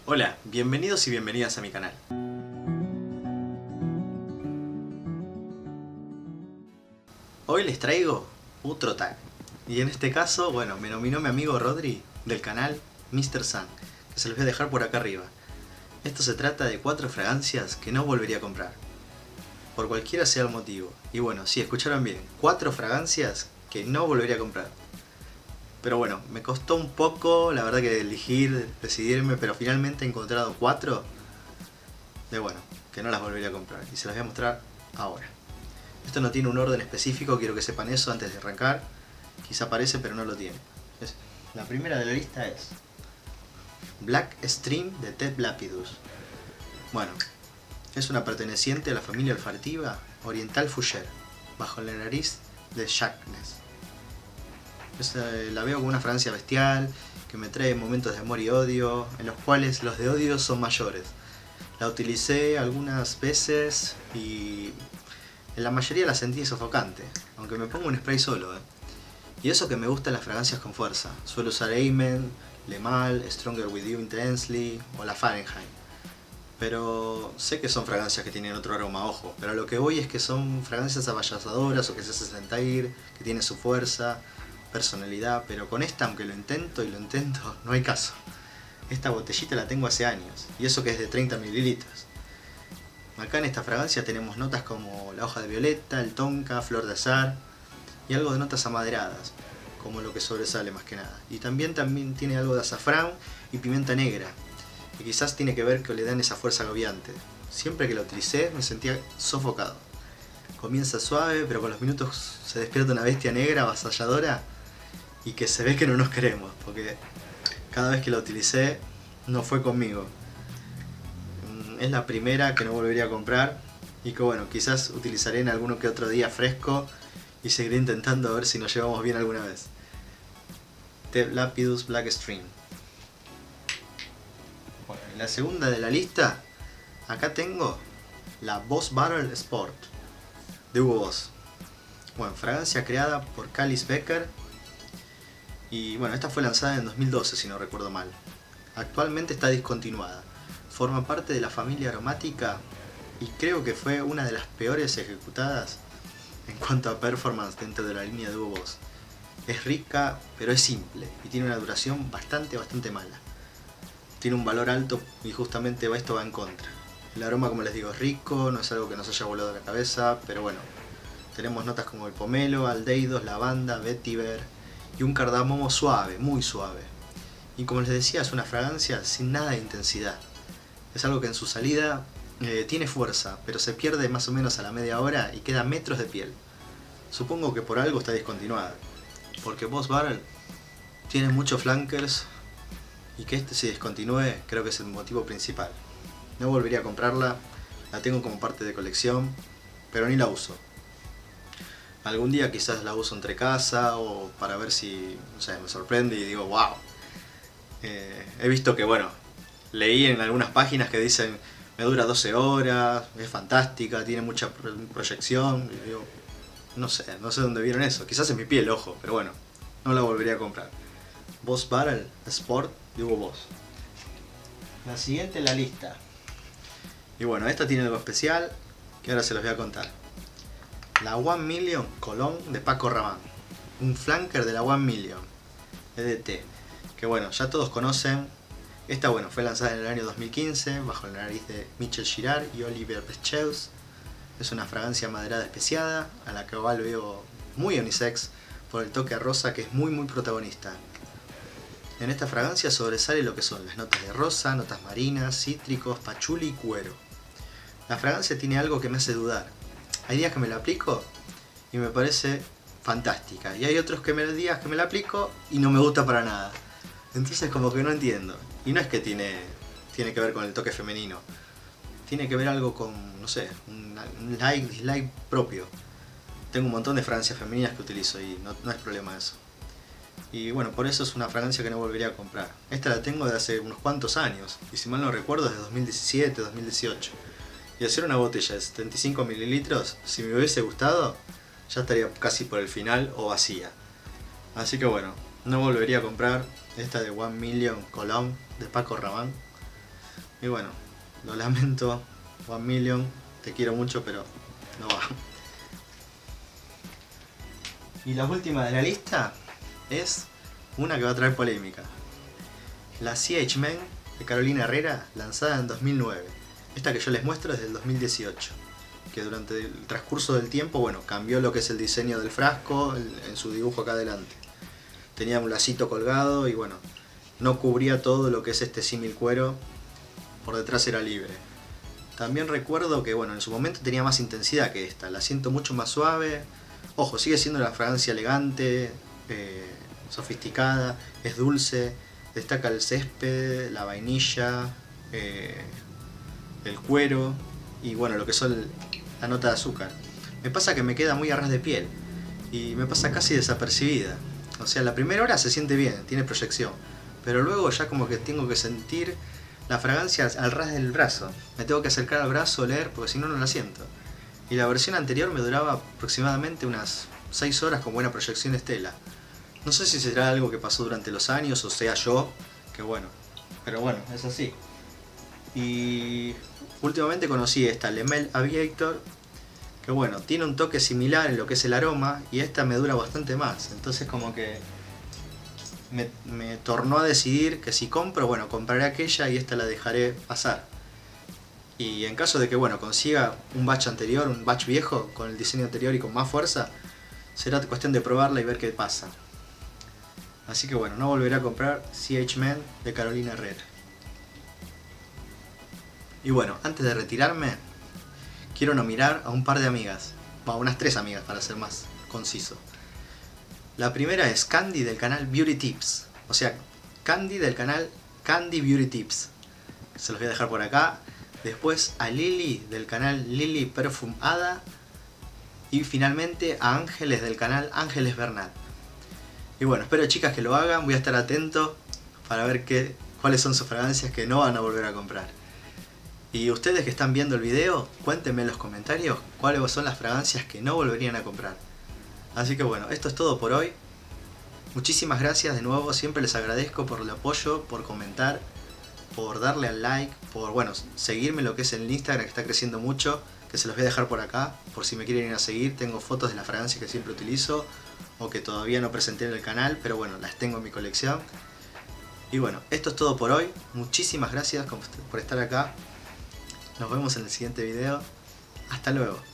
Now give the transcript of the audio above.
Hola, bienvenidos y bienvenidas a mi canal. Hoy les traigo otro tag. Y en este caso, bueno, me nominó mi amigo Rodri del canal Mr. Sun, que se los voy a dejar por acá arriba. Esto se trata de 4 fragancias que no volvería a comprar, por cualquiera sea el motivo. Y bueno, sí, escucharon bien, 4 fragancias que no volvería a comprar. Pero bueno, me costó un poco, la verdad, que elegir, decidirme, pero finalmente he encontrado 4 de bueno, que no las volvería a comprar. Y se las voy a mostrar ahora. Esto no tiene un orden específico, quiero que sepan eso antes de arrancar. Quizá aparece, pero no lo tiene. La primera de la lista es Black Stream de Ted Lapidus. Bueno, es una perteneciente a la familia olfativa Oriental Fougere, bajo la nariz de Sharpness. La veo como una fragancia bestial, que me trae momentos de amor y odio, en los cuales los de odio son mayores. La utilicé algunas veces y en la mayoría la sentí sofocante, aunque me pongo un spray solo. Y eso que me gustan las fragancias con fuerza. Suelo usar Amen, Le Mal, Stronger With You Intensely o la Fahrenheit. Pero sé que son fragancias que tienen otro aroma, ojo. Pero a lo que voy es que son fragancias avasalladoras o que se hacen sentir, que tienen su fuerza, personalidad. Pero con esta, aunque lo intento, no hay caso. Esta botellita la tengo hace años, y eso que es de 30 mililitros. Acá en esta fragancia tenemos notas como la hoja de violeta, el tonka, flor de azahar y algo de notas amaderadas, como lo que sobresale más que nada. Y también tiene algo de azafrán y pimienta negra, que quizás tiene que ver que le dan esa fuerza agobiante. Siempre que la utilicé me sentía sofocado. Comienza suave, pero con los minutos se despierta una bestia negra avasalladora y que se ve que no nos queremos, porque cada vez que la utilicé no fue conmigo. Es la primera que no volvería a comprar y que bueno, quizás utilizaré en alguno que otro día fresco y seguiré intentando a ver si nos llevamos bien alguna vez. Ted Lapidus Black Stream. Bueno, en la segunda de la lista, acá tengo la Boss Barrel Sport de Hugo Boss. Bueno, fragancia creada por Calice Becker. Y bueno, esta fue lanzada en 2012 si no recuerdo mal. Actualmente está discontinuada. Forma parte de la familia aromática y creo que fue una de las peores ejecutadas en cuanto a performance dentro de la línea de Hugo Boss. Es rica, pero es simple y tiene una duración bastante mala. Tiene un valor alto y justamente esto va en contra. El aroma, como les digo, es rico, no es algo que nos haya volado la cabeza, pero bueno, tenemos notas como el pomelo, aldehídos, lavanda, vetiver y un cardamomo suave, muy suave. Y como les decía, es una fragancia sin nada de intensidad. Es algo que en su salida tiene fuerza, pero se pierde más o menos a la media hora y queda metros de piel. Supongo que por algo está discontinuada, porque Boss Barrel tiene muchos flankers y que este se discontinúe creo que es el motivo principal. No volvería a comprarla, la tengo como parte de colección, pero ni la uso. Algún día quizás la uso entre casa o para ver si, o sea, me sorprende y digo wow. He visto que bueno, leí en algunas páginas que dicen me dura 12 horas, es fantástica, tiene mucha proyección. Y digo, no sé dónde vieron eso. Quizás en mi piel, ojo, pero bueno, no la volvería a comprar. Boss Barrel Sport de Hugo Boss. La siguiente en la lista. Y bueno, esta tiene algo especial que ahora se los voy a contar. La One Million Cologne de Paco Rabanne. Un flanker de la One Million EDT. Que bueno, ya todos conocen. Esta bueno, fue lanzada en el año 2015 bajo la nariz de Michel Girard y Olivier Pescheus. Es una fragancia maderada especiada a la que igual veo muy unisex por el toque rosa que es muy protagonista. En esta fragancia sobresale lo que son las notas de rosa, notas marinas, cítricos, pachuli y cuero. La fragancia tiene algo que me hace dudar. Hay días que me la aplico y me parece fantástica y hay otros días que me la aplico y no me gusta para nada. Entonces como que no entiendo. Y no es que tiene que ver con el toque femenino. Tiene que ver algo con, no sé, un like, dislike propio. Tengo un montón de fragancias femeninas que utilizo y no es problema eso. Y bueno, por eso es una fragancia que no volvería a comprar. Esta la tengo de hace unos cuantos años. Y si mal no recuerdo es de 2017, 2018. Y hacer una botella de 75 mililitros, si me hubiese gustado, ya estaría casi por el final o vacía. Así que bueno, no volvería a comprar esta de One Million Cologne de Paco Rabanne. Y bueno, lo lamento, 1.000.000, te quiero mucho, pero no va. Y la última de la lista es una que va a traer polémica. La CH-Men de Carolina Herrera, lanzada en 2009. Esta que yo les muestro es del 2018. Que durante el transcurso del tiempo, bueno, cambió lo que es el diseño del frasco en su dibujo acá adelante. Tenía un lacito colgado y bueno, no cubría todo lo que es este símil cuero. Por detrás era libre. También recuerdo que bueno, en su momento tenía más intensidad que esta. La siento mucho más suave. Ojo, sigue siendo una fragancia elegante, sofisticada, es dulce. Destaca el césped, la vainilla, el cuero y bueno, lo que son la nota de azúcar. Me pasa que me queda muy a ras de piel y me pasa casi desapercibida. O sea, la primera hora se siente bien, tiene proyección, pero luego ya como que tengo que sentir la fragancia al ras del brazo. Me tengo que acercar al brazo, oler, porque si no, no la siento. Y la versión anterior me duraba aproximadamente unas 6 horas con buena proyección Estela. No sé si será algo que pasó durante los años o sea yo, que bueno, pero bueno, es así. Y últimamente conocí esta Le Male Aviator, que bueno, tiene un toque similar en lo que es el aroma y esta me dura bastante más. Entonces como que me tornó a decidir que si compro, bueno, compraré aquella y esta la dejaré pasar. Y en caso de que bueno, consiga un batch anterior, un batch viejo, con el diseño anterior y con más fuerza, será cuestión de probarla y ver qué pasa. Así que bueno, no volveré a comprar CH-Men de Carolina Herrera. Y bueno, antes de retirarme, quiero nominar a un par de amigas. Bueno, unas 3 amigas para ser más conciso. La primera es Candy del canal Beauty Tips. O sea, Candy del canal Candy Beauty Tips. Se los voy a dejar por acá. Después a Lily del canal Lily Perfume Hada. Y finalmente a Ángeles del canal Ángeles Bernat. Y bueno, espero chicas que lo hagan, voy a estar atento para ver cuáles son sus fragancias que no van a volver a comprar. Y ustedes que están viendo el video, cuéntenme en los comentarios cuáles son las fragancias que no volverían a comprar. Así que bueno, esto es todo por hoy. Muchísimas gracias de nuevo, siempre les agradezco por el apoyo, por comentar, por darle al like, por bueno, seguirme en lo que es el Instagram que está creciendo mucho, que se los voy a dejar por acá, por si me quieren ir a seguir. Tengo fotos de las fragancias que siempre utilizo o que todavía no presenté en el canal, pero bueno, las tengo en mi colección. Y bueno, esto es todo por hoy. Muchísimas gracias por estar acá. Nos vemos en el siguiente video. Hasta luego.